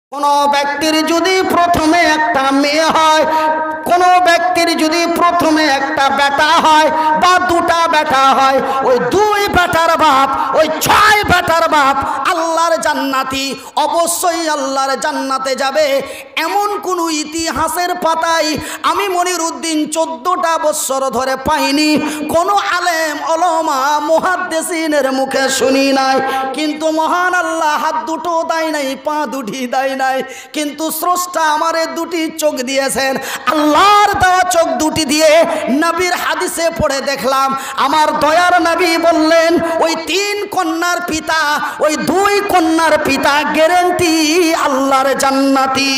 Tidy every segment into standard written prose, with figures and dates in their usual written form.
কোনো ব্যক্তির যদি প্রথমে একটা মেয়ে হয়, কোনো ব্যক্তির যদি প্রথমে একটা বেটা হয় বা দুটা বেটা হয়, ওই দুই বেটার বাপ, ওই ছয় বেটার বাপ আল্লাহর জান্নাতি, অবশ্যই আল্লাহর জান্নাতে যাবে। এমন কোনো ইতিহাসের পাতায় আমি মনিরউদ্দিন 14টা বছর ধরে পাইনি, কোনো আলেম ওলামা মুহাদ্দিসিনের মুখে শুনি নাই। কিন্তু মহান আল্লাহ হাত দুটো দেয় নাই, পা দুটি দেয় নাই, কিন্তু স্রষ্টা আমারে দুটি চোখ দিয়েছেন। আল্লাহর দেওয়া চোখ দুটি দিয়ে নবীর হাদিসে পড়ে দেখলাম, আমার দয়ার নবী বললেন ওই 3 কন্যার পিতা, ওই 2 কন্যার পিতা গ্যারান্টি আল্লাহর জান্নাতি।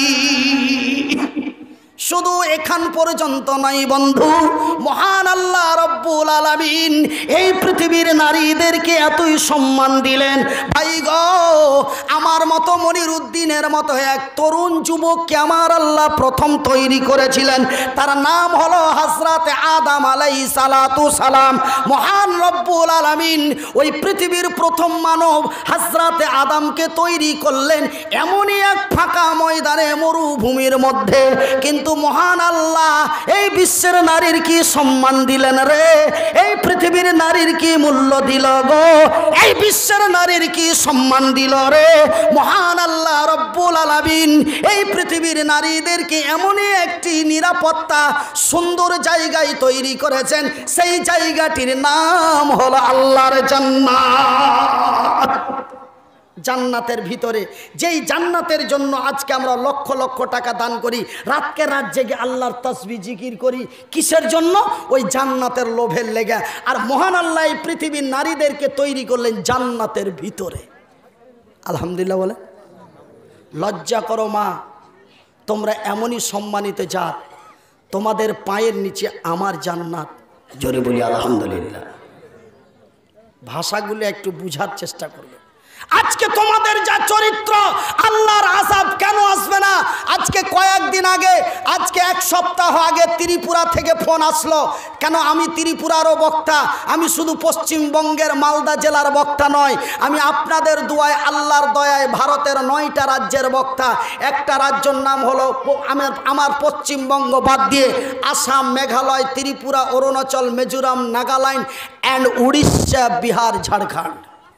শুধু এখান পর্যন্ত নয় বন্ধু, মহান আল্লাহ রব্বুল আলামিন এই পৃথিবীর নারীদেরকে এতই সম্মান দিলেন। ভাই গো, আমার মতো মনিরউদ্দিনের মতো এক তরুণ যুবককে আমার আল্লাহ প্রথম তৈরি করেছিলেন। তার নাম হলো হযরত আদম আলাইহিস সালাতু সালাম। মহান রব্বুল আলামিন ওই পৃথিবীর প্রথম মানব হযরত আদমকে তৈরি করলেন এমনই এক ফাঁকা ময়দানে, মরুভূমির মধ্যে। কিন্তু মহান আল্লাহ এই বিশ্বের নারীর কি সম্মান দিলেন রে, এই পৃথিবীর নারীর কি মূল্য দিল গো, এই বিশ্বের নারীর কি সম্মান দিল রে। মহান আল্লাহ রব্বুল আলামিন এই পৃথিবীর নারীদেরকে এমনই একটি নিরাপত্তা সুন্দর জায়গায় তৈরি করেছেন, সেই জায়গাটির নাম হলো আল্লাহর জান্নাত। জান্নাতের ভিতরে, যেই জান্নাতের জন্য আজকে আমরা লক্ষ লক্ষ টাকা দান করি, রাতকে রাত জেগে আল্লাহর তাসবিহ জিকির করি, কিসের জন্য? ওই জান্নাতের লোভের লেগে। আর মহান আল্লাহ এই পৃথিবীর নারীদেরকে তৈরি করলেন জান্নাতের ভিতরে। আলহামদুলিল্লাহ বলে। লজ্জা করো মা, তোমরা এমনই সম্মানিত জাত, তোমাদের পায়ের নিচে আমার জান্নাত। জোরে বলি আলহামদুলিল্লাহ। ভাষাগুলো একটু বুঝার চেষ্টা করবে। আজকে তোমাদের যা চরিত্র, আল্লাহর আযাব কেন আসবে না? আজকে কয়েকদিন আগে, আজকে 1 সপ্তাহ আগে ত্রিপুরা থেকে ফোন আসলো। কেন? আমি ত্রিপুরারও বক্তা, আমি শুধু পশ্চিমবঙ্গের মালদা জেলার বক্তা নয়, আমি আপনাদের দোয়ায়, আল্লাহর দয়ায় ভারতের 9টা রাজ্যের বক্তা। একটা রাজ্যের নাম হলো আমার পশ্চিমবঙ্গ বাদ দিয়ে আসাম, মেঘালয়, ত্রিপুরা, অরুণাচল, মিজোরাম, নাগাল্যান্ড অ্যান্ড উড়িষ্যা, বিহার, ঝাড়খণ্ড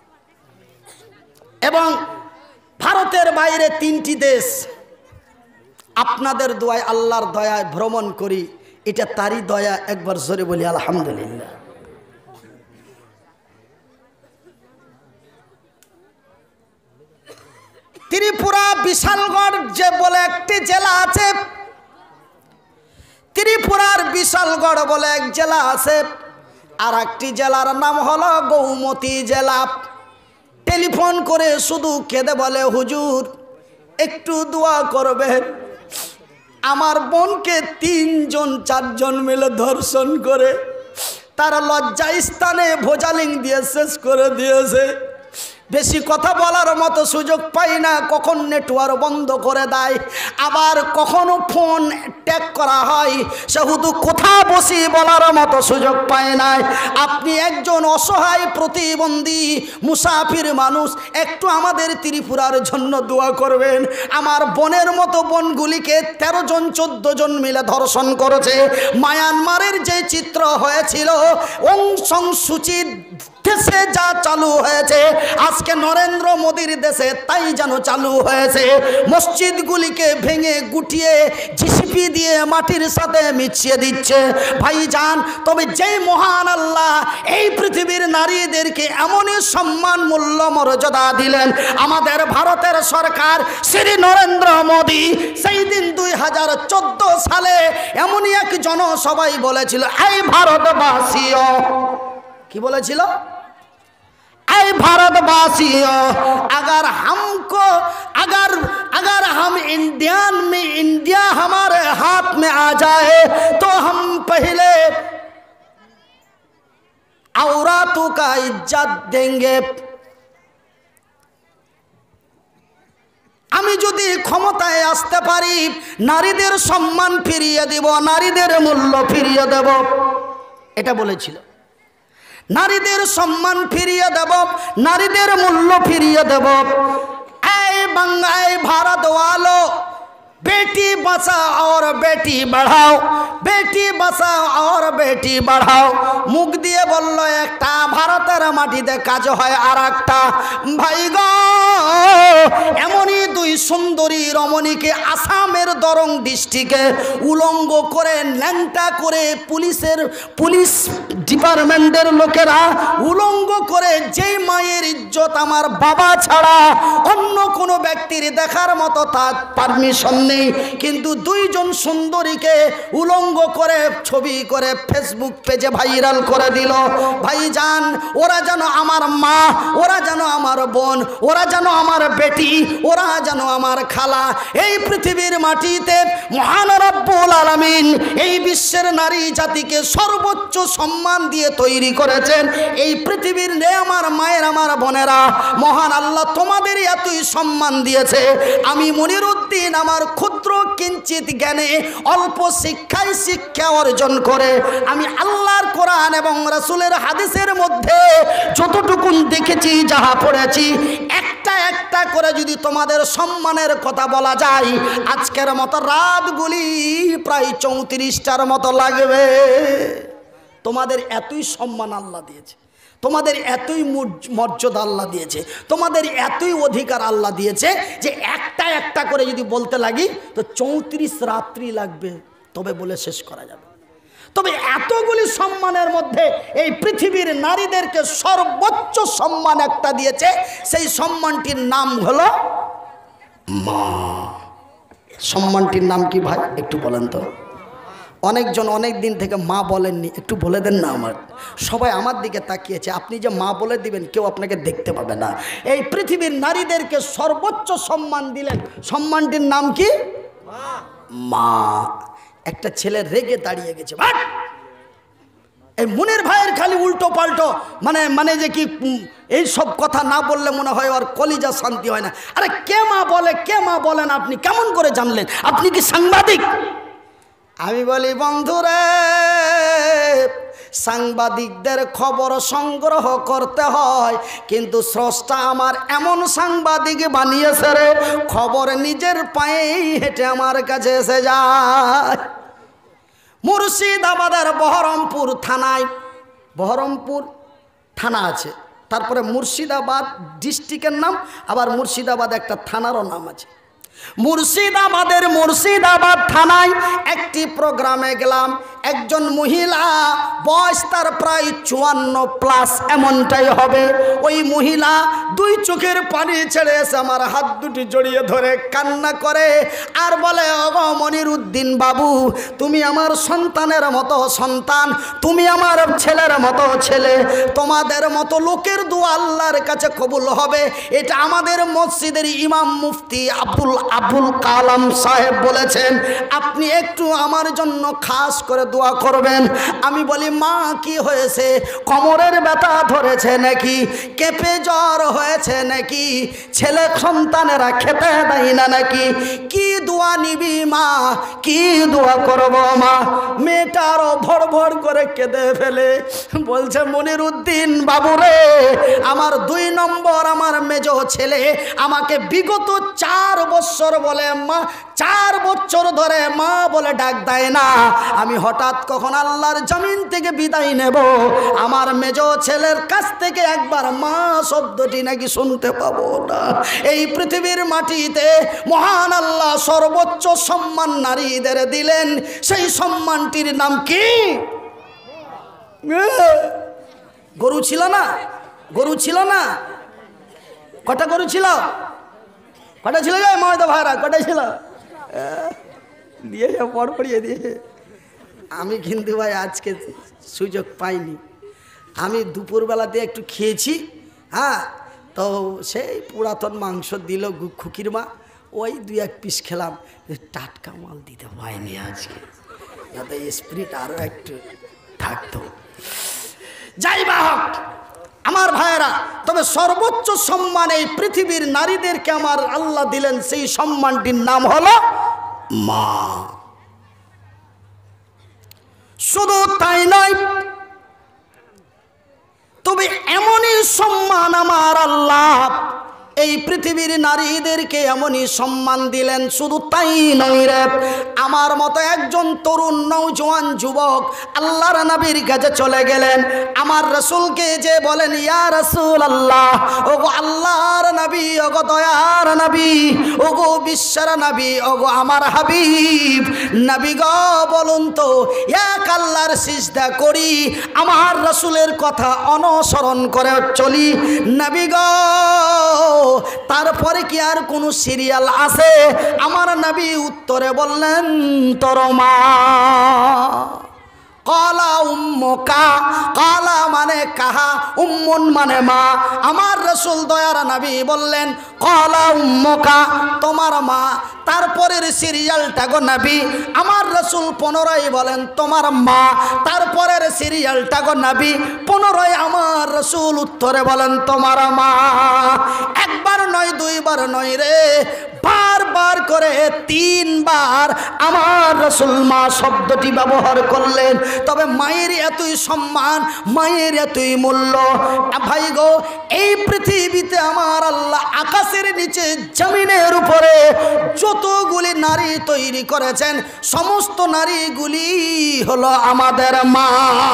এবং ভারতের বাইরে 3টি দেশ। আপনাদের দোয়ায়, আল্লাহর দয়ায় ভ্রমণ করি, এটা তারই দয়া। একবার জোরে বলি আলহামদুলিল্লাহ। ত্রিপুরা বিশালগড় যে বলে একটি জেলা আছে, ত্রিপুরার বিশালগড় বলে এক জেলা আছে, আর একটি জেলার নাম হলো গৌমতী জেলা। টেলিফোন করে শুধু কেঁদে বলে, হুজুর একটু দোয়া করবেন, আমার বোনকে 3 জন 4 জন মিলে ধর্ষণ করে তার লজ্জা স্থানে ভোজালিং দিয়ে শেষ করে দিয়েছে। বেশি কথা বলার মতো সুযোগ পাই না, কখন নেটওয়ার্ক বন্ধ করে দেয়, আবার কখনো ফোন ট্যাগ করা হয়, সেহেতু কোথা বসি বলার মতো সুযোগ পায় না। আপনি একজন অসহায় প্রতিবন্ধী মুসাফির মানুষ, একটু আমাদের ত্রিপুরার জন্য দোয়া করবেন। আমার বোনের মতো বোনগুলিকে 13 জন 14 জন মিলে ধর্ষণ করেছে। মায়ানমারের যে চিত্র হয়েছিল, অং সং সূচি দেশে যা চালু হয়েছে, আজকে নরেন্দ্র মোদীর দেশে তাই যেন চালু হয়েছে। মসজিদগুলিকে ভেঙে গুটিয়ে জিসিপি দিয়ে মাটির সাথে মিশিয়ে দিচ্ছে। ভাইজান, তবে যেই মহান আল্লাহ এই পৃথিবীর নারীদেরকে এমনই সম্মান, মূল্য, মর্যাদা দিলেন, আমাদের ভারতের সরকার শ্রী নরেন্দ্র মোদী সেই দিন 2014 সালে এমনই এক জনসভায় বলেছিল, এই ভারতবাসীও, কি বলেছিল? ऐ भारतवासियों, अगर हमको अगर हम इंडियन में इंडिया हमारे हाथ में आ जाए तो हम पहले औरतों का इज्जत देंगे। আমি যদি ক্ষমতায় আসতে পারি, নারীদের সম্মান ফিরিয়ে দেব, নারীদের মূল্য ফিরিয়ে দেব, এটা বলেছিল। নারীদের সম্মান ফিরিয়ে দেব, নারীদের মূল্য ফিরিয়ে দেব। এই বাংলায় ভারত ওয়ালো, बेटी बचाओ और बेटी बढ़ाओ, बेटी बचाओ और बेटी बढ़ाओ। मुख दिए बोललो एकटा, भारतेर माटिते काज हय आरेकटा। भाई गो एमनই দুই সুন্দরী রমণীকে আসামের দরং ডিস্ট্রিক্টে উলঙ্গ করে ল্যাংটা করে পুলিশ ডিপার্টমেন্টের লোকেরা উলঙ্গ করে যেই মায়ের ইজ্জত আমার বাবা ছাড়া অন্য কোনো ব্যক্তির দেখার মতো তার পারমিশন নেই, কিন্তু দুইজন সুন্দরীকে উলঙ্গ করে ছবি করে ফেসবুক পেজে ভাইরাল করে দিল। ভাইজান ওরা যেন আমার মা, ওরা যেন আমার বোন, ওরা যেন আমার বেটি, ওরা যেন আমার খালা। এই পৃথিবীর মাটিতে মহান রব্বুল আলামিন এই বিশ্বের নারী জাতিকে সর্বোচ্চ সম্মান দিয়ে তৈরি করেছেন। এই পৃথিবীর রে আমার মায়ের, আমার বোনেরা, মহান আল্লাহ তোমাদের এতই সম্মান দিয়েছে। আমি মনিরুদ্দিন আমার ক্ষুদ্র কিঞ্চিত জ্ঞানে অল্প শিক্ষায় শিক্ষা অর্জন করে আমি আল্লাহর কোরআন এবং রাসূলের হাদিসের মধ্যে যতটুকুন দেখেছি, যাহা পড়েছি, একটা একটা করে যদি তোমাদের সম্মানের কথা বলা যায় আজকের মতো রাতগুলি প্রায় 34টার মতো লাগবে। তোমাদের এতই সম্মান আল্লাহ দিয়েছে, তোমাদের এতই মর্যাদা আল্লাহ দিয়েছে, তোমাদের এতই অধিকার আল্লাহ দিয়েছে যে একটা একটা করে যদি বলতে লাগি তো 34 রাত্রি লাগবে, তবে বলে শেষ করা যাবে। তবে এতগুলি সম্মানের মধ্যে এই পৃথিবীর নারীদেরকে সর্বোচ্চ সম্মান একটা দিয়েছে, সেই সম্মানটির নাম হলো মা। সম্মানটির নাম কি ভাই একটু বলেন তো? অনেকজন অনেক দিন থেকে মা বলেননি, একটু বলে দেন না। আমার সবাই আমার দিকে তাকিয়েছে, আপনি যে মা বলে দিবেন কেউ আপনাকে দেখতে পাবে না। এই পৃথিবীর নারীদেরকে সর্বোচ্চ সম্মান দিলেন, সম্মানটির নাম কি? মা। একটা ছেলে রেগে দাঁড়িয়ে গেছে, বাট এই মনের ভাইয়ের খালি উল্টো পাল্টো মানে যে কি এই সব কথা না বললে মনে হয় ওর কলিজা শান্তি হয় না। আরে কে মা বলে, কে মা বলেন আপনি কেমন করে জানলেন? আপনি কি সাংবাদিক? আমি বলি বন্ধুরে, সাংবাদিকদের খবর সংগ্রহ করতে হয়, কিন্তু স্রষ্টা আমার এমন সাংবাদিক বানিয়েছে রে, খবর নিজের পায়েই হেঁটে আমার কাছে এসে যায়। মুর্শিদাবাদের বহরমপুর থানায়, বহরমপুর থানা আছে, তারপরে মুর্শিদাবাদ ডিস্ট্রিক্টের নাম, আবার মুর্শিদাবাদ একটা থানারও নাম আছে। মুর্শিদাবাদের মুর্শিদাবাদ থানায় একটি প্রোগ্রামে গেলাম। একজন মহিলা, বয়স তার প্রায় 54+ এমনটাই হবে। ওই মহিলা দুই চোখের পানি ছেড়ে এসে আমার হাত দুটি জড়িয়ে ধরে কান্না করে আর বলে, ওগো মনিরুদ্দিন বাবু, তুমি আমার সন্তানের মতো সন্তান, তুমি আমার ছেলের মতো ছেলে, তোমাদের মতো লোকের দোয়া আল্লাহর কাছে কবুল হবে, এটা আমাদের মসজিদের ইমাম মুফতি আবুল কালাম সাহেব বলেছেন, আপনি একটু আমার জন্য খাস করে দোয়া করবেন। আমি বলি, মা কি হয়েছে? কোমরের ব্যথা ধরেছে নাকি? কেঁপে জ্বর হয়েছে নাকি? ছেলে সন্তানেরা খেতে দেয় না নাকি? কি দোয়া নিবি মা, কি দোয়া করব মা? মেয়েটারও ভড় ভড় করে কেঁদে ফেলে বলছে, মনিরুদ্দিন বাবুরে, আমার 2 নম্বর আমার মেজ ছেলে আমাকে বিগত 4 বছর বলে মা, 4 বছর ধরে মা বলে ডাক দেয় না। আমি হঠাৎ কখন আল্লাহর জমিন থেকে বিদায় নেব, আমার মেজ ছেলের কাছ থেকে একবার মা শব্দটি নাকি শুনতে পাবো না। এই পৃথিবীর মাটিতে মহান আল্লাহ সর্বোচ্চ সম্মান নারীদের দিলেন, সেই সম্মানটির নাম কি? গরু ছিল না? গরু ছিল না? কটা গরু ছিল? কটা ছিল যায় ময়দা ভাড়া? কটা ছিল? দিয়ে পড় পড়িয়ে দিয়ে। আমি কিন্তু ভাই আজকে সুযোগ পাইনি, আমি দুপুরবেলাতে একটু খেয়েছি, হ্যাঁ, তো সেই পুরাতন মাংস দিল খুকির মা, ওই 2-1 পিস খেলাম, টাটকা মাল দিতে পাইনি আজকে, যাতে স্পিরিট আরও একটু থাকতো। যাই বা হোক আমার ভাইয়েরা, তবে সর্বোচ্চ সম্মান এই পৃথিবীর নারীদেরকে আমার আল্লাহ দিলেন, সেই সম্মানটির নাম হলো মা। শুধু তাই নয়, তবে এমনই সম্মান আমার আল্লাহ এই পৃথিবীর নারীদেরকে এমনই সম্মান দিলেন। শুধু তাই নয় রে, আমার মতো একজন তরুণ নওজোয়ান যুবক আল্লাহর নবীর কাছে চলে গেলেন। আমার রাসূলকে যে বলেন, ইয়া রাসূলুল্লাহ, ওগো আল্লাহর নবী, ওগো দয়ার নবী, ওগো বিশ্বের নবী, ওগো আমার হাবিব নবী গো, বলুন তো এক আল্লাহর সিজদা করি, আমার রাসূলের কথা অনুসরণ করে চলি নবী গো, তারপরে কি আর কোনো সিরিয়াল আছে? আমার নবী উত্তরে বললেন, তোর মা। কালা উম্মুকা, কালা মানে কাহা, উম্মুন মানে মা। আমার রাসূল দয়ার নবী বললেন, কালা উম্মুকা, তোমার মা। তারপরের সিরিয়ালটা গো নবী, আমার রাসূল পুনরায় বলেন, তোমার মা। তারপরের সিরিয়ালটা গো নবী, পুনরায় আমার রাসূল উত্তরে বলেন, তোমার মা। একবার নয়, দুইবার নয় রে, বারবার করে 3 বার আমার রাসূল মা শব্দটি ব্যবহার করলেন। তবে মায়ের এতই সম্মান, মায়ের এতই মূল্য ভাই গো, এই পৃথিবীতে আমার আল্লাহ আকাশের নিচে জমিনের উপরে যতগুলি নারী তৈরি করেছেন, সমস্ত নারীগুলি হলো আমাদের মা।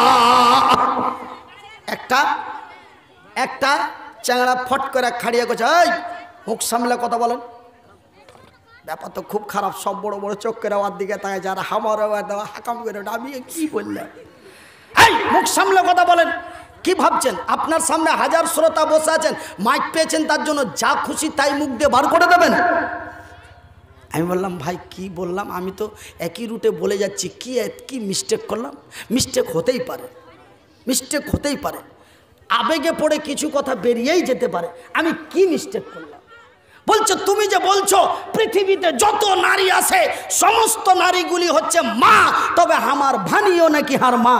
একটা চ্যাংড়া ফট করে খাড়িয়ে গেছে, এই মুখ সামলে কথা বলেন। ব্যাপার তো খুব খারাপ, সব বড় বড় চোখের আওয়ার দিকে তাই যারা হামার দেওয়া হাকাম করে, আমি কি বললাম? এই মুখ সামলে কথা বলেন। কি ভাবছেন আপনার সামনে হাজার শ্রোতা বসে আছেন, মাইক পেয়েছেন, তার জন্য যা খুশি তাই মুখ দিয়ে বার করে দেবেন? আমি বললাম, ভাই কি বললাম, আমি তো একই রুটে বলে যাচ্ছি, কি মিস্টেক করলাম? মিস্টেক হতেই পারে, মিস্টেক হতেই পারে, আবেগে পড়ে কিছু কথা বেরিয়েই যেতে পারে। আমি কি মিস্টেক করলাম? বলছো তুমি যে বলছো পৃথিবীতে যত নারী আছে সমস্ত নারীগুলি হচ্ছে মা, তবে আমার ভানিও নাকি হার মা।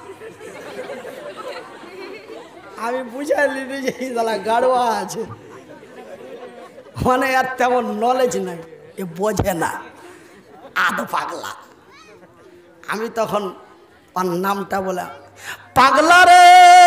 আমি বুঝাইলি যে গাড়োয়া আছে, মানে আর তেমন নলেজ নাই, এ বোঝে না, আদো পাগলা। আমি তখন ওর নামটা বলে, পাগলা রে,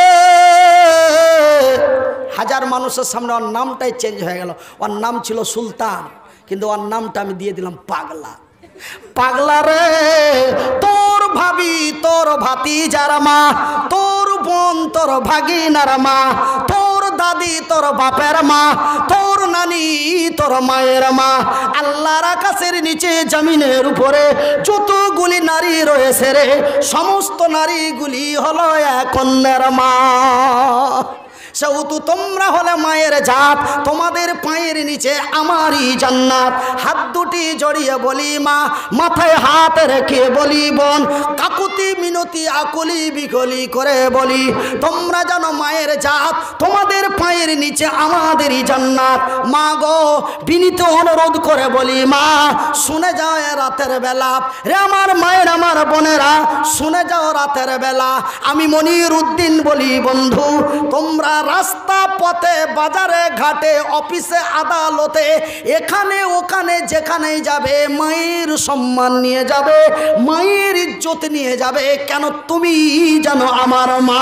হাজার মানুষের সামনে ওর নামটাই চেঞ্জ হয়ে গেল। ওর নাম ছিল সুলতান, কিন্তু ওর নামটা আমি দিয়ে দিলাম পাগলা। পাগলা রে, তোর ভাবি তোর ভাতিজার মা, তোর বোন তোর ভাগিনার মা, তোর দাদি তোর বাপের মা, তোর নানি তোর মায়ের মা। আল্লাহর আকাশের নিচে জমিনের উপরে যতগুলি নারী রয়েছে রে, সমস্ত নারীগুলি হলো এক অন্যের মা। সেহেতু তোমরা হলে মায়ের জাত, তোমাদের পায়ের নিচে আমারই জান্নাত। হাত দুটি জড়িয়ে বলি মা, মাথায় হাত রেখে বলি বোন, কাকুতি মিনতি আকুলি বিকলি করে বলি, তোমরা জানো মায়ের জাত, তোমাদের পায়ের নিচে আমাদেরই জান্নাত। মা গো, বিনীত অনুরোধ করে বলি মা, শুনে যাও রাতের বেলা রে আমার মায়ের, আমার বোনেরা শুনে যাও রাতের বেলা। আমি মনির উদ্দিন বলি বন্ধু, তোমরা রাস্তা পথে বাজারে ঘাটে অফিসে আদালতে এখানে ওখানে যেখানেই যাবে মায়ের সম্মান নিয়ে যাবে, মায়ের ইজ্জত নিয়ে যাবে। কেন? তুমি জানো আমার মা,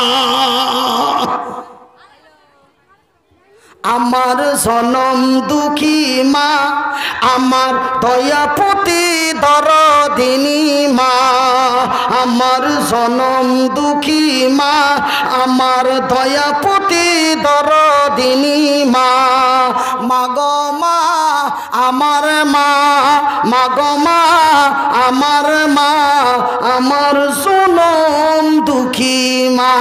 আমার জনম দুঃখী মা, আমার দয়াপতি দরদিনী মা, আমার জনম দুঃখী মা, আমার দয়াপতি দরদিনী মা। মাগো মা আমার মা, মাগো মা আমার মা, আমার জনম দুঃখী মা।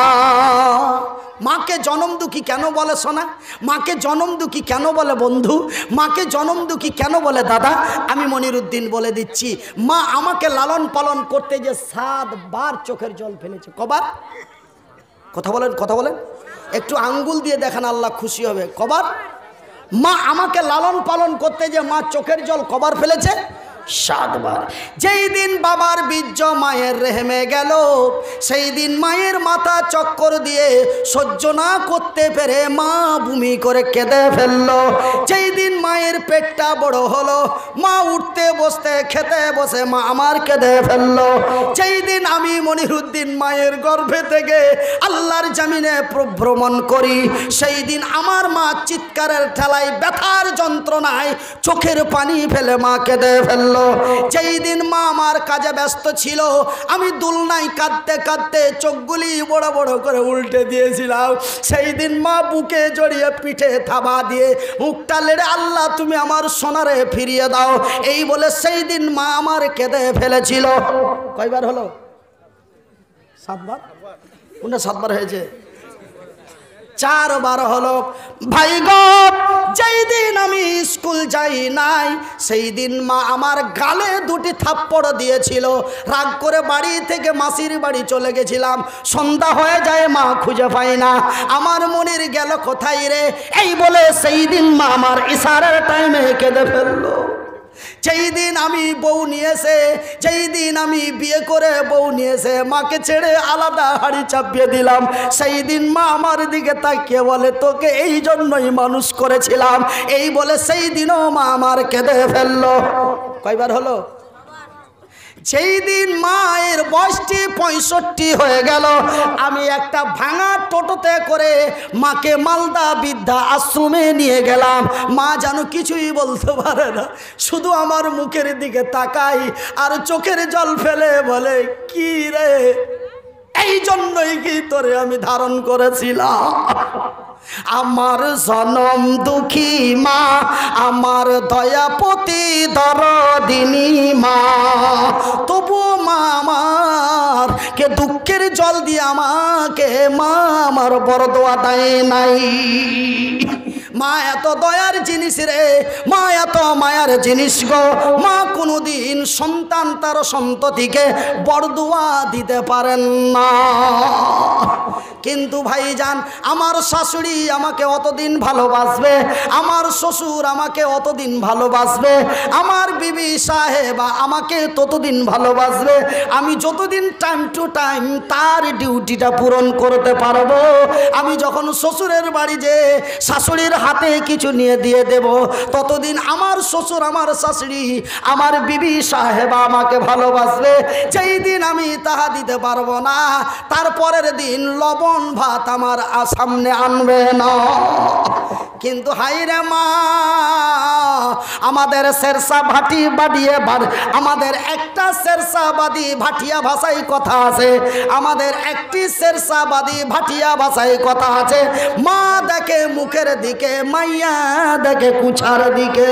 মাকে জনম দুঃখী কেন বলে সোনা? মাকে জনম দুঃখী কেন বলে বন্ধু? মাকে জনম দুঃখী কেন বলে দাদা? আমি মনির উদ্দিন বলে দিচ্ছি। মা আমাকে লালন পালন করতে যে 7 বার চোখের জল ফেলেছে। কবার? কথা বলেন, কথা বলেন, একটু আঙ্গুল দিয়ে দেখান, আল্লাহ খুশি হবে। কবার? মা আমাকে লালন পালন করতে যে মা চোখের জল কবার ফেলেছে? 7 বার। যেই দিন বাবার বীর্য মায়ের রেহেমে গেল, সেই দিন মায়ের মাথা চক্কর দিয়ে সহ্য না করতে পেরে মা বমি করে কেঁদে ফেলল। যেই দিন মায়ের পেটটা বড় হলো, মা উঠতে বসতে খেতে বসে মা আমার কেঁদে ফেলল। যেই দিন আমি মনিরুদ্দিন মায়ের গর্ভে থেকে আল্লাহর জামিনে প্রভ্রমণ করি, সেই দিন আমার মা চিৎকারের ঠেলায় ব্যথার যন্ত্রণায় চোখের পানি ফেলে মা কেঁদে ফেলল। যেই দিন মা আমার কাজে ব্যস্ত ছিল, আমি দুলনায় কাঁদতে কাঁদতে চোখগুলি বড় বড় করে উল্টে দিয়েছিলাম, সেই দিন মা বুকে জড়িয়ে পিঠে থাবা দিয়ে মুখটা লেড়ে আল্লাহ তুমি আমার সোনারে ফিরিয়ে দাও এই বলে সেই দিন মা আমার কেঁদে ফেলেছিল। কয়বার হলো? 7 বার। কোনটা 7 বার হয়েছে? 4 বার হলো। ভাই গো, যেই দিন আমি স্কুল যাই নাই, সেই দিন মা আমার গালে 2টি থাপ্পড় দিয়েছিল। রাগ করে বাড়ি থেকে মাসির বাড়ি চলে গেছিলাম। সন্ধ্যা হয়ে যায়, মা খুঁজে পাই না। আমার মনির গেল কোথায় রে এই বলে সেই দিন মা আমার ইশারার টাইমে কেঁদে ফেললো। যেই দিন আমি বউ নিয়েছে, যেই দিন আমি বিয়ে করে বউ নিয়েছে, মাকে ছেড়ে আলাদা হাড়ি চাপিয়ে দিলাম, সেই দিন মা আমার দিকে তাকিয়ে বলে তোকে এই জন্যই মানুষ করেছিলাম এই বলে সেই দিনও মা আমার কেঁদে ফেললো। কয়বার হলো? যেই দিন মায়ের বয়সটি 65 হয়ে গেল, আমি একটা ভাঙা টোটোতে করে মাকে মালদা বৃদ্ধা আশ্রমে নিয়ে গেলাম। মা যেন কিছুই বলতে পারে না, শুধু আমার মুখের দিকে তাকাই আর চোখের জল ফেলে বলে কি রে, এই জন্যই কি তোরে আমি ধারণ করেছিলাম। আমার জনম দুঃখী মা, আমার দয়াপতি দরদিনী মা, তবু মা আমার কে দুঃখের জল দিয়ে আমাকে মা আমার বরদোয়া দেয় নাই। মা এত দয়ার জিনিস রে, মা এত মায়ার জিনিস গো। মা কোনোদিন সন্তান তার সন্ততিকে বরদোয়া দিতে পারেন না। কিন্তু ভাইজান, আমার শাশুড়ি আমাকে অতদিন ভালোবাসবে, আমার শ্বশুর আমাকে অতদিন ভালোবাসবে, আমার বিবি সাহেবা আমাকে ততদিন ভালোবাসবে, আমি যতদিন টাইম টু টাইম তার ডিউটিটা পূরণ করতে পারবো। আমি যখন শ্বশুরের বাড়ি যে শাশুড়ির হাতে কিছু নিয়ে দিয়ে দেব, ততদিন আমার শ্বশুর আমার শাশুড়ি আমার বিবি সাহেবা আমাকে ভালোবাসবে। যেই দিন আমি তাহা দিতে পারবো না, তারপরের দিন লবণ ভাত আমার সামনে আনবে না। কিন্তু হাইরে মা, আমাদের শেরশা ভাটি বাড়িয়ে আমাদের একটা শেরশাবাদী ভাটিয়া ভাষায় কথা আছে, আমাদের একটি শেরশাবাদী ভাটিয়া ভাষায় কথা আছে, মা দেখে মুখের দিকে, মাইয়া দেখে কুছার দিকে।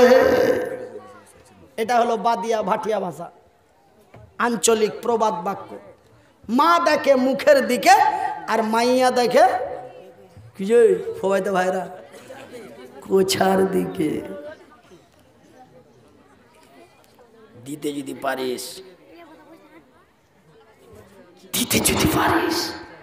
এটা হলো বাদিয়া ভাটিয়া ভাষা, আঞ্চলিক প্রবাদ বাক্য। মা দেখে মুখের দিকে আর মাইয়া দেখে কি যে ফোবাইতে ভাইরা কোছার দিকে। দিতে যদি পারিস, দিতে যদি পারিস,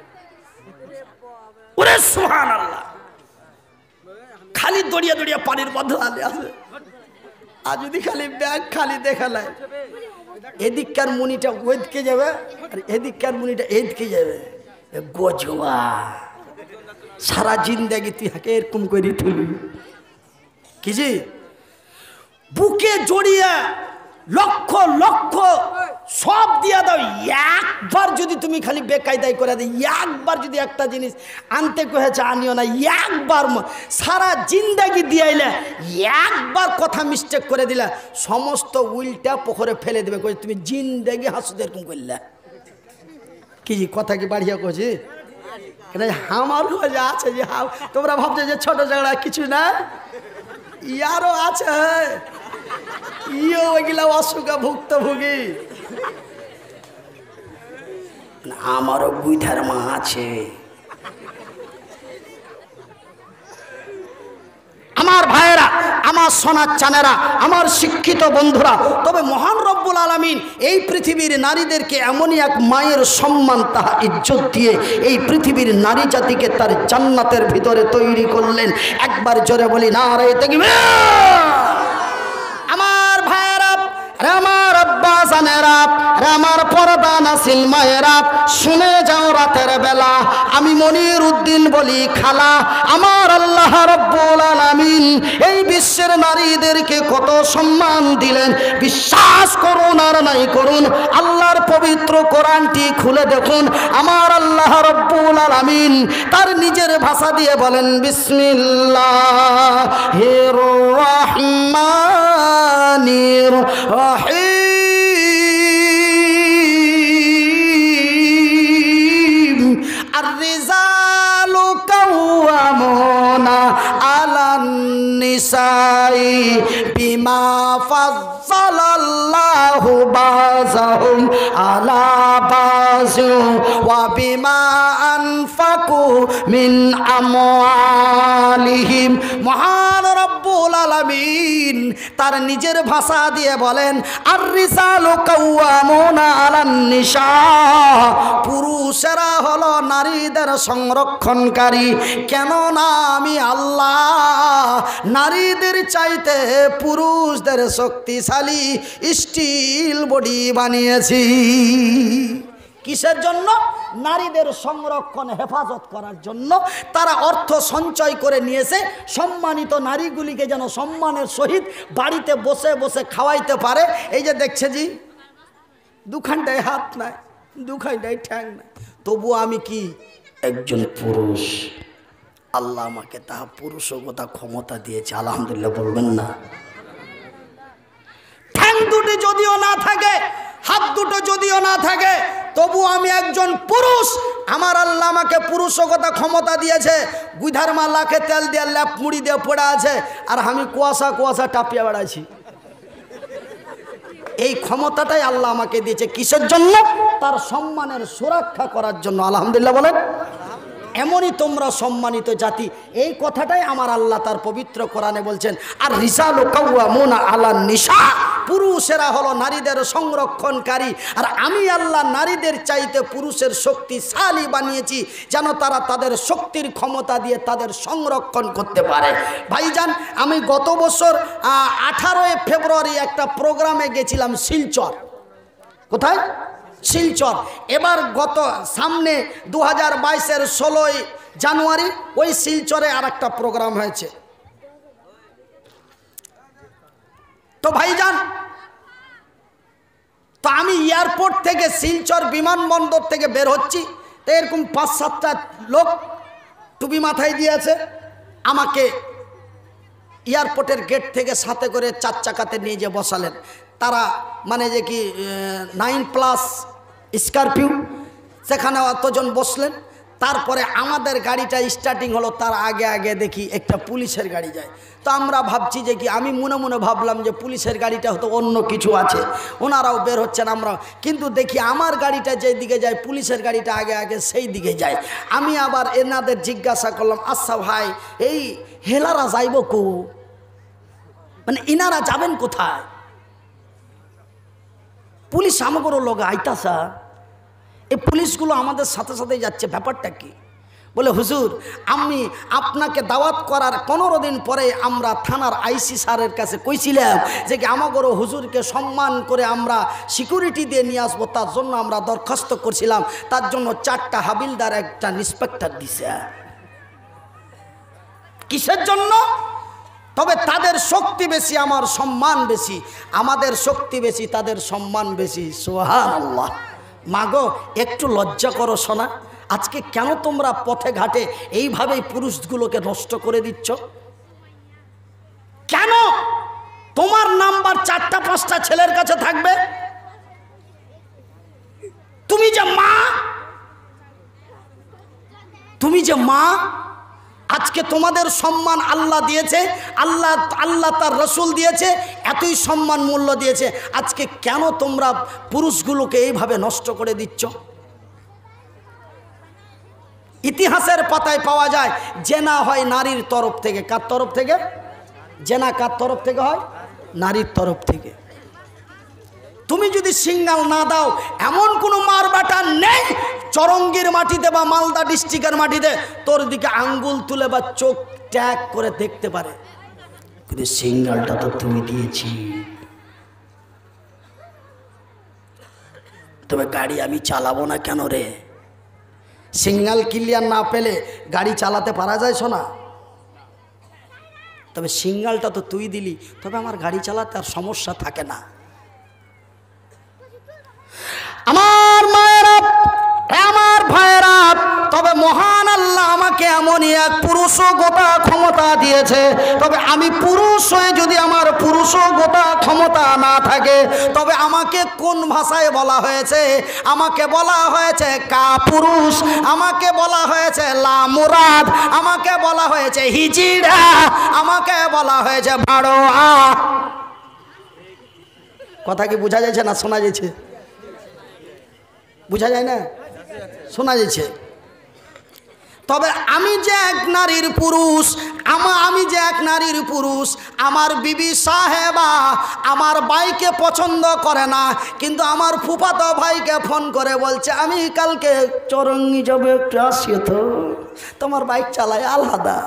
ওরে সুবহানাল্লাহ, খালি দড়িয়া দড়িয়া পানির বদলে আছে। আর যদি খালি ব্যাগ খালি দেখালায়, এদিককার মুনিটা ওইদিকে যাবে আর এদিককার মুনিটা এইদিকে যাবে। গজুয়া সারা জিন্দেগি তুই হাকে এরকম করে তুলি কি যে বুকে জড়িয়ে লক্ষ লক্ষ সব দিয়া দাও। একবার যদি তুমি খালি বেকায়দায় করে দাও, একবার যদি একটা জিনিস আনতে কহেছে আনিও না, একবার সারা জিন্দেগি দিয়াইলে, একবার কথা মিস্টেক করে দিলা, সমস্ত উইলটা পুকুরে ফেলে দেবে। তুমি জিন্দেগি হাসুদ এরকম করলে কি কথা কি বাড়িয়া কছি? আমার খোঁজা আছে যে তোমরা ভাবছো যে ছোট ঝগড়া কিছু না, ইয়ারও আছে, ইও ওইগুলা অসুখা ভুক্তভোগী। আমারও বুইধার মা আছে। আমার ভাইয়েরা, আমার সোনার চানেরা, আমার শিক্ষিত বন্ধুরা, তবে মহান রব্বুল আলামিন এই পৃথিবীর নারীদেরকে এমনই এক মায়ের সম্মান তাহা ইজ্জত দিয়ে এই পৃথিবীর নারী জাতিকে তার জান্নাতের ভিতরে তৈরি করলেন। একবার জোরে বলি নারে তাকবীর। আমার ভাইয়েরা, আমার নাসিল মায়েরা শুনে যাও রাতের বেলা, আমি মনির উদ্দিন বলি খালা, আমার আল্লাহ রাব্বুল আলামিন এই বিশ্বের নারীদেরকে কত সম্মান দিলেন। বিশ্বাস করুন আর নাই করুন, আল্লাহর পবিত্র কোরআনটি খুলে দেখুন, আমার আল্লাহ রাব্বুল আলামিন তার নিজের ভাষা দিয়ে বলেন বিসমিল্লাহির রহমানির রহিম। আর-রিজালু কাওয়ামুনা আলান নিসাই বিমা ফাজ্জালাল্লাহু বাযাহুম আলা বাযিন ওয়া বিমা আনফাকু মিন আমওয়ালিহিম। মহান রব্বুল আলামিন তার নিজের ভাষা দিয়ে বলেন আর-রিজালু কাওয়ামুনা আলান নিসা, পুরুষেরা হলো নারীদের সংরক্ষণকারী। কেননা আমি আল্লাহ নারীদের চাইতে পুরুষদের শক্তিশালী স্টিল বডি বানিয়েছি। কিসের জন্য? নারীদের সংরক্ষণ হেফাজত করার জন্য। তারা অর্থ সঞ্চয় করে নিয়েছে সম্মানিত নারীগুলিকে যেন সম্মানের সহিত বাড়িতে বসে বসে খাওয়াইতে পারে। এই যে দেখছে জি, দুখানটায় হাত নাই, দুখানটায় ঠ্যাং নাই, তবু আমি কি একজন পুরুষ। আল্লাহ আমাকে তাহা পুরুষতা ক্ষমতা দিয়েছে, আলহামদুলিল্লাহ বলবেন না? ঠ্যাং দুটি যদিও না থাকে, হাত দুটো যদিও না থাকে, তবু আমি একজন পুরুষ। আমার আল্লাহ আমাকে পুরুষতা ক্ষমতা দিয়েছে। গুইধার মা লাখে তেল দিয়ে ল্যাপ মুড়ি দিয়ে পড়ে আছে, আর আমি কুয়াশা কুয়াশা টাপিয়ে বেড়াচ্ছি। এই ক্ষমতাটাই আল্লাহ আমাকে দিয়েছে। কিসের জন্য? তার সম্মানের সুরক্ষা করার জন্য। আলহামদুলিল্লাহ বলেন। এমনই তোমরা সম্মানিত জাতি, এই কথাটাই আমার আল্লাহ তার পবিত্র কোরআনে বলছেন। আর রিজালু কাওয়ামুনা আলান নিসা, পুরুষেরা হলো নারীদের সংরক্ষণকারী। আর আমি আল্লাহ নারীদের চাইতে পুরুষের শক্তিশালী বানিয়েছি, যেন তারা তাদের শক্তির ক্ষমতা দিয়ে তাদের সংরক্ষণ করতে পারে। ভাইজান, আমি গত বছর 18 ফেব্রুয়ারি একটা প্রোগ্রামে গেছিলাম শিলচর। কোথায়? শিলচর। এবার গত সামনে 2022-এর 16 জানুয়ারি ওই শিলচরে আর একটা প্রোগ্রাম হয়েছে। তো ভাইজান, তো আমি এয়ারপোর্ট থেকে শিলচর বিমানবন্দর থেকে বের হচ্ছি, তো এরকম 5-7টা লোক টুপি মাথায় দিয়েছে, আমাকে এয়ারপোর্টের গেট থেকে সাথে করে 4 চাকাতে নিয়ে যে বসালেন। তারা মানে যে কি 9+ স্করপিও, সেখানে অতজন বসলেন। তারপরে আমাদের গাড়িটা স্টার্টিং হলো, তার আগে আগে দেখি একটা পুলিশের গাড়ি যায়। তো আমরা ভাবছি যে কি, আমি মনে মনে ভাবলাম যে পুলিশের গাড়িটা হয়তো অন্য কিছু আছে, ওনারাও বের হচ্ছেন, আমরা কিন্তু দেখি আমার গাড়িটা যেই দিকে যায় পুলিশের গাড়িটা আগে আগে সেই দিকে যায়। আমি আবার এনাদের জিজ্ঞাসা করলাম, আচ্ছা ভাই, এই হেলারা যাইব কো, মানে ইনারা যাবেন কোথায়? পুলিশ আমাগর লোক আইতাসা, এই পুলিশগুলো আমাদের সাথে সাথে যাচ্ছে, ব্যাপারটা কি? বলে হুজুর, আমি আপনাকে দাওয়াত করার 15 দিন পরে আমরা থানার আইসি স্যারের কাছে কইছিলাম যে কি আমাগর হুজুরকে সম্মান করে আমরা সিকিউরিটি দিয়ে নিয়ে আসবো, তার জন্য আমরা দরখাস্ত করছিলাম। তার জন্য 4টা হাবিলদার, একটা ইন্সপেক্টর দিছে। কিসের জন্য? তবে তাদের শক্তি বেশি, আমার সম্মান বেশি। আমাদের শক্তি বেশি, তাদের সম্মান বেশি। সুবহানাল্লাহ। মাগো, একটু লজ্জা করো সোনা। আজকে কেন তোমরা পথে ঘাটে এইভাবেই পুরুষগুলোকে নষ্ট করে দিচ্ছ? কেন তোমার নাম্বার 4টা-5টা ছেলের কাছে থাকবে? তুমি যে মা, আজকে তোমাদের সম্মান আল্লাহ দিয়েছে, আল্লাহ তার রসুল দিয়েছে, এতই সম্মান মূল্য দিয়েছে। আজকে কেন তোমরা পুরুষগুলোকে এইভাবে নষ্ট করে দিচ্ছ? ইতিহাসের পাতায় পাওয়া যায় জেনা হয় নারীর তরফ থেকে। কার তরফ থেকে? জেনা কার তরফ থেকে হয়? নারীর তরফ থেকে। তুমি যদি সিঙ্গাল না দাও, এমন কোনো মার বাটা নেই চরঙ্গীর মাটিতে বা মালদা ডিস্ট্রিক্টের মাটিতে তোর দিকে আঙ্গুল তুলে বা চোখ ট্যাগ করে দেখতে পারে, কিন্তু সিঙ্গালটা তো তুমি দিয়েছি। তবে গাড়ি আমি চালাবো না কেন রে? সিগন্যাল ক্লিয়ার না পেলে গাড়ি চালাতে পারা যায় শোনা? তবে সিগন্যালটা তো তুই দিলি, তবে আমার গাড়ি চালাতে আর সমস্যা থাকে না। আমার মায়েরা, আমার ভাইয়েরা, তবে মহান আল্লাহ আমাকে এমনই এক পুরুষগোতা ক্ষমতা দিয়েছে। তবে আমি পুরুষ হয়ে যদি আমার পুরুষগোতা ক্ষমতা না থাকে, তবে আমাকে কোন ভাষায় বলা হয়েছে? আমাকে বলা হয়েছে কাপুরুষ, আমাকে বলা হয়েছে লামুরাদ, আমাকে বলা হয়েছে হিজিড়া, আমাকে বলা হয়েছে ভাড়োয়া। কথা কি বোঝা যাচ্ছে না শোনা যাচ্ছে? বোঝা যায় না, শোনা যাচ্ছে। তবে আমি যে এক নারীর পুরুষ, আমি যে এক নারীর পুরুষ, আমার বিবি সাহেবা আমার ভাইকে পছন্দ করে না, কিন্তু আমার ফুফাতো ভাইকে ফোন করে বলছে আমি কালকে চরঙ্গি যাবে, একটু আসিও তো, তোমার বাইক চালায় আলাদা।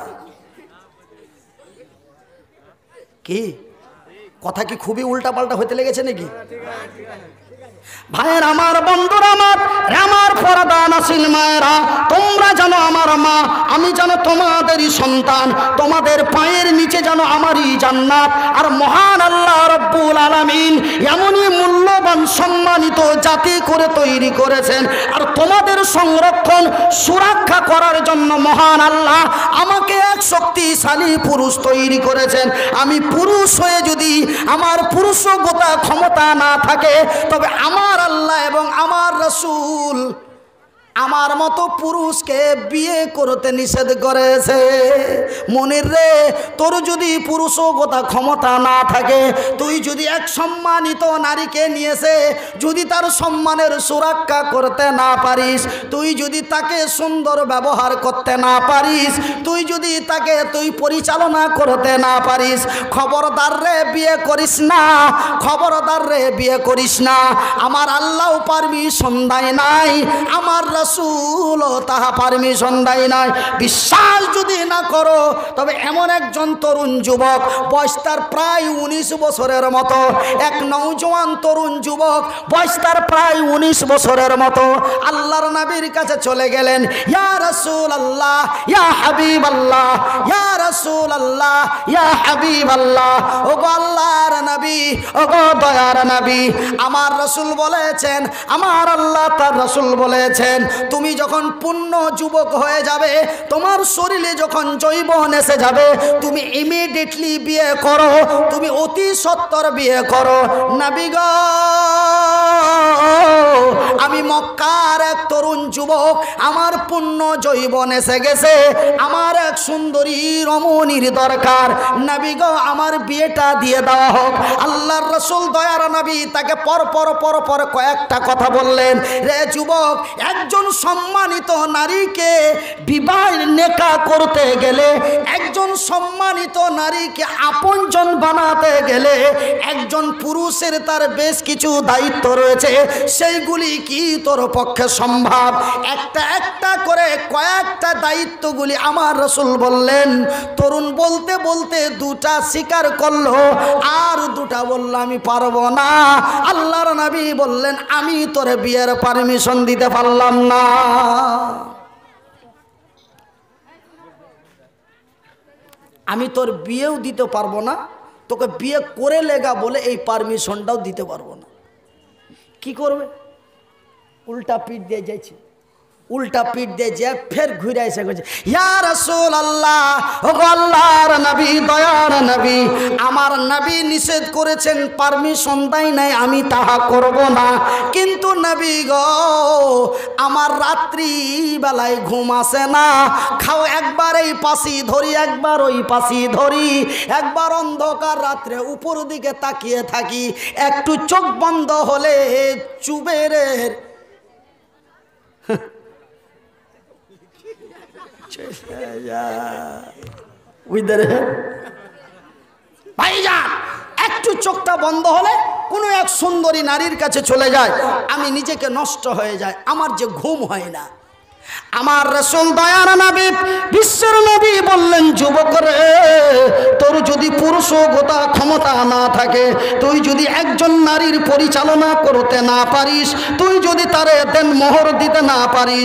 কি কথা কি খুবই উল্টাপাল্টা হতে লেগেছে নাকি? ভাইয়ের আমার, বন্ধুরা আমার, আমার পর্দা নাসিল মায়েরা, তোমরা জানো আমার মা, আমি জানো তোমাদেরই সন্তান, তোমাদের পায়ের নিচে জানো আমারই জান্নাত। আর মহান আল্লাহ রব্বুল আলামিন এমনই মূল্যবান সম্মানিত জাতি করে তৈরি করেছেন, আর তোমাদের সংরক্ষণ সুরক্ষা করার জন্য মহান আল্লাহ আমাকে এক শক্তিশালী পুরুষ তৈরি করেছেন। আমি পুরুষ হয়ে যদি আমার পুরুষগোতা ক্ষমতা না থাকে, তবে আমার আল্লাহ এবং আমার রাসূল আমার মতো পুরুষকে বিয়ে করতে নিষেধ করেছে। মনির রে, তোর যদি পুরুষগোতা ক্ষমতা না থাকে, তুই যদি এক সম্মানিত নারীকে নিয়েছে যদি তার সম্মানের সুরক্ষা করতে না পারিস, তুই যদি তাকে সুন্দর ব্যবহার করতে না পারিস, তুই যদি তাকে তুই পরিচালনা করতে না পারিস, খবরদার রে বিয়ে করিস না, খবরদার রে বিয়ে করিস না। আমার আল্লাহ পারমিশন দেয় নাই, আমার রাসূলও তাহা পারমিশন দেয় নাই। বিশ্বাস যদি না করো, তবে এমন একজন তরুণ যুবক, বয়স তার প্রায় 19 বছরের মতো, এক নওজোয়ান তরুণ যুবক, বয়স তার প্রায় 19 বছরের মতো, আল্লাহর নবীর কাছে চলে গেলেন। ইয়া রাসূলুল্লাহ, ইয়া হাবিবাল্লাহ, ইয়া রাসূলুল্লাহ, ইয়া হাবিবাল্লাহ, ওগো আল্লাহর নবী, ওগো দয়ার নবী, আমার রাসূল বলেছেন, আমার আল্লাহ তার রাসূল বলেছেন, তুমি যখন পূর্ণ যুবক হয়ে যাবে, তোমার শরীরে যখন যৌবন এসে যাবে, তুমি ইমিডিয়েটলি বিয়ে করো, তুমি অতি সত্বর বিয়ে করো। নবী গো, আমি মক্কার এক তরুণ যুবক, আমার পূর্ণ যৌবন এসে গেছে, আমার এক সুন্দরী রমণীর দরকার। নবী গো, আমার বিয়েটা দিয়ে দেওয়া হোক। আল্লাহর রাসূল দয়ার নবী তাকে পর কয়েকটা কথা বললেন। রে যুবক, একজন সম্মানিত নারীকে বিবাহ নেকা করতে গেলে, একজন সম্মানিত নারীকে আপনজন বানাতে গেলে, একজন পুরুষের তার বেশ কিছু দায়িত্ব রয়েছে, সেইগুলি কি তোর পক্ষে সম্ভব? একটা একটা করে কয়েকটা দায়িত্বগুলি আমার রাসূল বললেন। তরুণ বলতে বলতে দুটা স্বীকার করলো, আর দুটা বলল আমি পারবো না। আল্লাহর নবী বললেন, আমি তোর বিয়ের পারমিশন দিতে পারলাম না। আমি তোর বিয়েও দিতে পারবো না, তোকে বিয়ে করে লেগা বলে এই পারমিশনটাও দিতে পারবো না। কি করবে? উল্টা পিঠ দিয়ে যাইছে, উল্টা পিঠ দিয়ে যে ফের ঘুরে এসে গেছে, ইয়া রাসূলুল্লাহ, ওগো আল্লাহর নবী, দয়ার নবী, আমার নবী নিষেধ করেছেন, পারমিশন দেয় নাই, আমি তাহা করব না। কিন্তু নবী গো, আমার রাত্রি বেলায় ঘুম আসে না, খাও একবার এই পাশি ধরি, একবার ওই পাশি ধরি, একবার অন্ধকার রাত্রে উপর দিকে তাকিয়ে থাকি, একটু চোখ বন্ধ হলে চুবেরের ভাইজান, একটু চোখটা বন্ধ হলে কোনো এক সুন্দরী নারীর কাছে চলে যায়, আমি নিজেকে নষ্ট হয়ে যায়, আমার যে ঘুম হয় না। আমার রাসূল দয়ার নবী বিশ্বের নবী বললেন, যুবক রে, তোর যদি পুরুষগতা ক্ষমতা না থাকে, তুই যদি একজন নারীর পরিচালনা করতে না পারিস, তুই যদি তারে দেন মোহর দিতে না পারিস,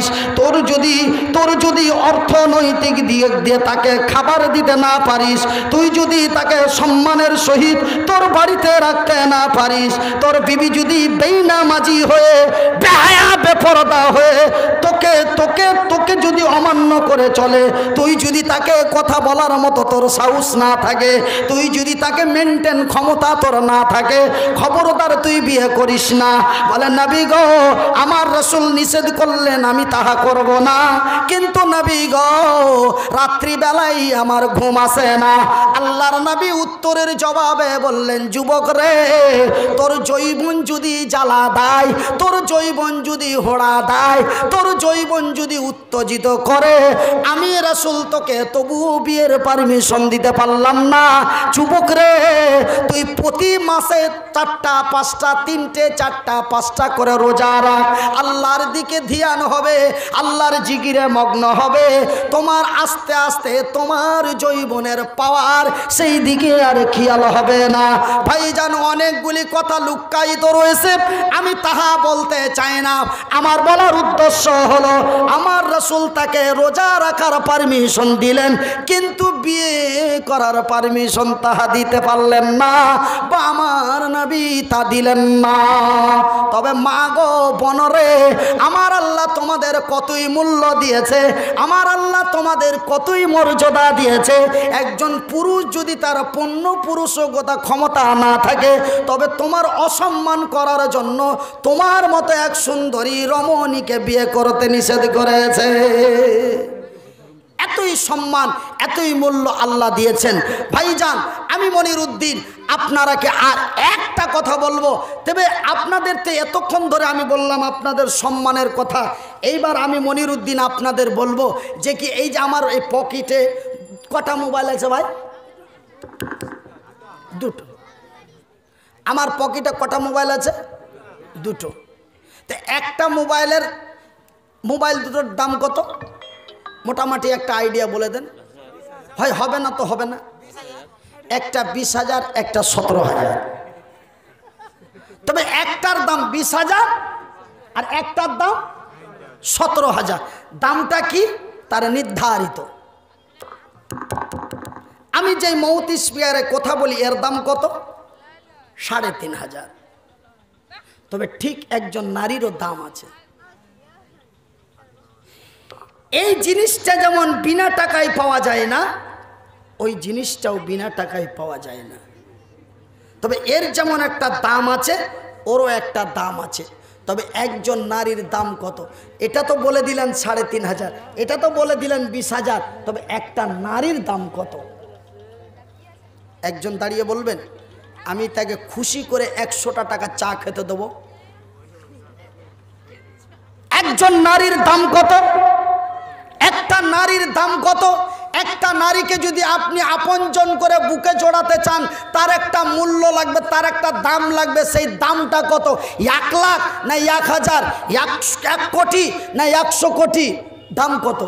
তোর যদি অর্থনৈতিক দিক দিয়ে তাকে খাবার দিতে না পারিস, তুই যদি তাকে সম্মানের সহিত তোর বাড়িতে রাখতে না পারিস, তোর বিবি যদি বেনামাজি হয়ে বেহায়া বেপরদা হয়ে তোকে তোকে তোকে যদি অমান্য করে চলে, তুই যদি তাকে কথা বলার মতো তোর সাহস না থাকে, তুই যদি তাকে মেনটেন ক্ষমতা তোর না থাকে, খবরদার তুই বিয়ে করিস না। বলে নবী গো, আমার রাসূল নিষেধ করলেন, আমি তাহা করব না, কিন্তু নবী গো রাত্রিবেলায় আমার ঘুম আসে না। আল্লাহর নবী উত্তরের জবাবে বললেন, যুবক রে, তোর জৈবন যদি জ্বালা দেয়, তোর জৈবন যদি হোড়া দেয়, তোর জৈবন যদি উত্তেজিত করে, আমি রাসূল তোকে তবু বিয়ের পারমিশন দিতে পারলাম না। যুবক রে, তুই প্রতি মাসে 4টা 5টা 3টে 4টা 5টা করে রোজা রাখ, আল্লাহর দিকে ধ্যান হবে, আল্লাহর জিকিরে মগ্ন হবে, তোমার আস্তে আস্তে তোমার জৈবনের পাওয়ার সেই দিকে আর খেয়াল হবে না। ভাইজান, অনেকগুলি কথা লুক্কায়িত রয়েছে, আমি তাহা বলতে চাই না। আমার বলার উদ্দেশ্য হলো, আমার রাসূল তাকে রোজা রাখার পারমিশন দিলেন, কিন্তু বিয়ে করার পারমিশন তাহা দিতে পারলেন না, বা আমার নবী তা দিলেন না। তবে মা গো বনরে, আমার আল্লাহ তোমাদের কতই মূল্য দিয়েছে, আমার আল্লাহ তোমাদের কতই মর্যাদা দিয়েছে। একজন পুরুষ যদি তার পূর্ণ পুরুষগতা ক্ষমতা না থাকে, তবে তোমার অসম্মান করার জন্য তোমার মতো এক সুন্দরী রমণীকে বিয়ে করতে নিষেধ করেছে। এতই সম্মান, এতই মূল্য আল্লাহ দিয়েছেন। ভাইজান, আমি মনিরউদ্দিন আপনারাকে আর একটা কথা বলবো, তবে আপনাদের তো এতক্ষণ ধরে আমি বললাম আপনাদের সম্মানের কথা, এইবার আমি মনিরউদ্দিন আপনাদের বলবো যে কি, এই যে আমার এই পকেটে কটা মোবাইল আছে ভাই? দুটো। আমার পকেটে কটা মোবাইল আছে? দুটো। তো একটা মোবাইল দুটোর দাম কত? মোটামুটি একটা আইডিয়া বলে দেন। হয় হবে না তো হবে না। একটা 20,000, একটা 17,000। তবে একটার দাম 20,000 আর একটার দাম 17,000। দামটা কি তার নির্ধারিত। আমি যে মাউথ স্পিয়ারে কথা বলি, এর দাম কত? 3,500। তবে ঠিক একজন নারীরও দাম আছে। এই জিনিসটা যেমন বিনা টাকায় পাওয়া যায় না, ওই জিনিসটাও বিনা টাকায় পাওয়া যায় না। তবে এর যেমন একটা দাম আছে, ওরও একটা দাম আছে। তবে একজন নারীর দাম কত? এটা তো বলে দিলেন 3,500, এটা তো বলে দিলেন 20,000। তবে একটা নারীর দাম কত? একজন দাঁড়িয়ে বলবেন, আমি তাকে খুশি করে 100টা টাকা চা খেতে দেবো। একজন নারীর দাম কত? একটা নারীর দাম কত? একটা নারীকে যদি আপনি আপনজন করে বুকে জড়াতে চান, তার একটা মূল্য লাগবে, তার একটা দাম লাগবে। সেই দামটা কত? 1 লাখ না 1,000, 1 কোটি না 100 কোটি? দাম কত?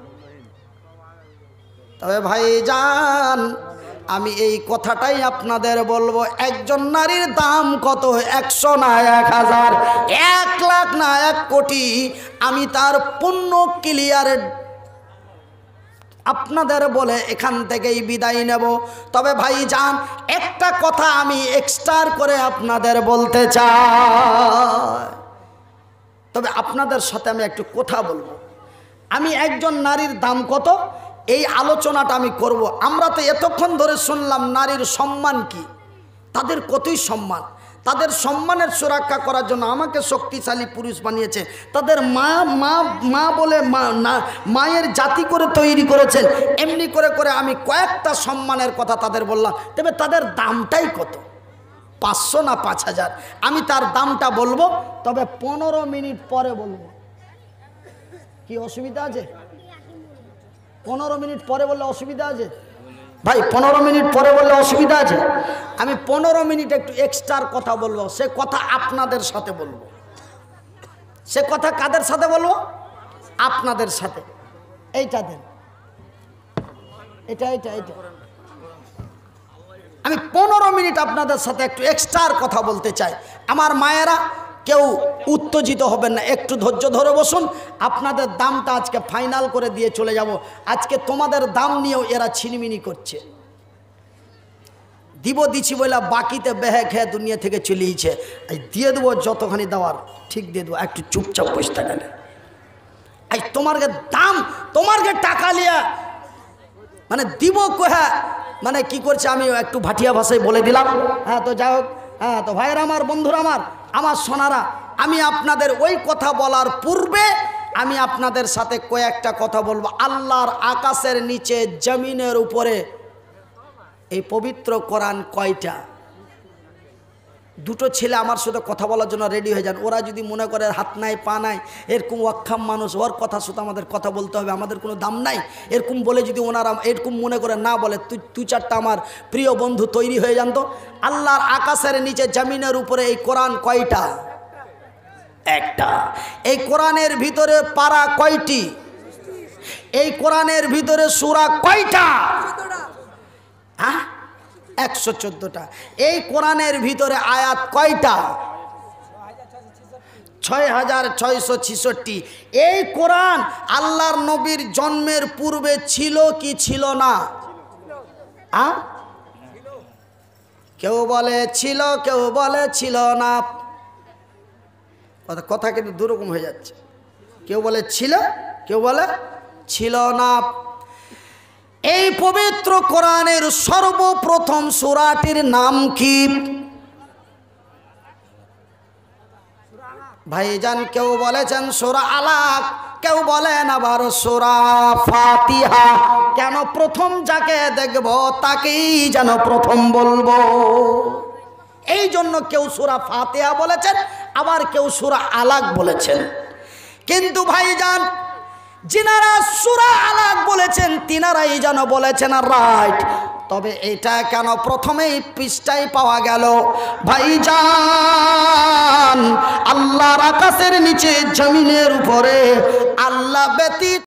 তবে ভাইজান, আমি এই কথাটাই আপনাদের বলবো, একজন নারীর দাম কত? 100 না 1,000, 1 লাখ না 1 কোটি? আমি তার পূর্ণ ক্লিয়ারের আপনাদের বলে এখান থেকেই বিদায় নেব। তবে ভাইজান, একটা কথা আমি এক্সট্রা করে আপনাদের বলতে চাই। তবে আপনাদের সাথে আমি একটু কথা বলবো। আমি একজন নারীর দাম কত, এই আলোচনাটা আমি করব। আমরা তো এতক্ষণ ধরে শুনলাম নারীর সম্মান কি, তাদের কতই সম্মান। তাদের সম্মানের সুরক্ষা করার জন্য আমাকে শক্তিশালী পুরুষ বানিয়েছে। তাদের মা বলে মায়ের জাতি করে তৈরি করেছেন। এমনি করে করে আমি কয়েকটা সম্মানের কথা তাদের বললাম। তবে তাদের দামটাই কত? 500 না 5,000? আমি তার দামটা বলবো, তবে 15 মিনিট পরে বলবো। কি অসুবিধা আছে? 15 মিনিট পরে বললে অসুবিধা আছে? ভাই 15 মিনিট পরে বললে অসুবিধা আছে? আমি 15 মিনিট একটু এক্সট্রা কথা বলবো। সে কথা আপনাদের সাথে বলবো। সে কথা কাদের সাথে বলবো? আপনাদের সাথে এইটা দেন, এটা এটা এটা আমি 15 মিনিট আপনাদের সাথে একটু এক্সট্রা কথা বলতে চাই। আমার মায়েরা কেউ উত্তেজিত হবেন না, একটু ধৈর্য ধরে বসুন। আপনাদের দামটা আজকে ফাইনাল করে দিয়ে চলে যাব। আজকে তোমাদের দাম নিয়েও এরা ছিনিমিনি করছে। দিব দিছি বলে বাকিতে বেহে খেয়ে দুনিয়া থেকে চলিয়েছে। দিয়ে দেবো যতখানি দেওয়ার ঠিক দিয়ে দেবো, একটু চুপচাপ বসে থাকেন। এই তোমারকে দাম, তোমারকে টাকা লিয়া মানে দিব কোহা মানে কি করছে আমি একটু ভাটিয়া ভাষায় বলে দিলাম। হ্যাঁ তো যাই হোক, হ্যাঁ তো ভাইয়েরা আমার, বন্ধুরা আমার সোনারা, আমি আপনাদের ওই কথা বলার পূর্বে আমি আপনাদের সাথে কয়েকটা কথা বলবো। আল্লাহর আকাশের নিচে জমিনের উপরে এই পবিত্র কোরআন কয়টা? দুটো ছেলে আমার সাথে কথা বলার জন্য রেডি হয়ে যান। ওরা যদি মনে করে হাত নাই পা নাই, এরকম অক্ষম মানুষ, ওর কথা শুধু আমাদের কথা বলতে হবে, আমাদের কোনো দাম নাই, এরকম বলে যদি ওনারা এরকম মনে করে না বলে, তুই চারটা আমার প্রিয় বন্ধু তৈরি হয়ে যান তো। আল্লাহর আকাশের নিচে জমিনের উপরে এই কোরআন কয়টা? একটা। এই কোরআনের ভিতরে পারা কয়টি? এই কোরআনের ভিতরে সূরা কয়টা? 114টা। এই কোরআনের ভিতরে আয়াত কয়টা? 6666। এই কোরআন আল্লাহর নবীর জন্মের পূর্বে ছিল কি ছিল না? কেউ বলে ছিল, কেউ বলে ছিল না। কথা কিন্তু দুরকম হয়ে যাচ্ছে। কেউ বলে ছিল, কেউ বলে ছিল না। এই পবিত্র কোরআনের সর্বপ্রথম সূরাটির নাম কি? ভাইজান কেউ বলেছেন সূরা আলাক, কেউ বলেন আবার সূরা ফাতিহা। কেন প্রথম যাকে দেখব তাকেই যেন প্রথম বলবো, এই জন্য কেউ সূরা ফাতিহা বলেছেন, আবার কেউ সূরা আলাক বলেছেন। কিন্তু ভাইজান যিনারা সূরা আলাক বলেছেন তিনারাই যেন বলেছেন রাইট। তবে এটা কেন প্রথমেই পৃষ্ঠায় পাওয়া গেল? ভাইজান আল্লাহর আকাশের নিচে জমিনের উপরে আল্লাহ ব্যতীত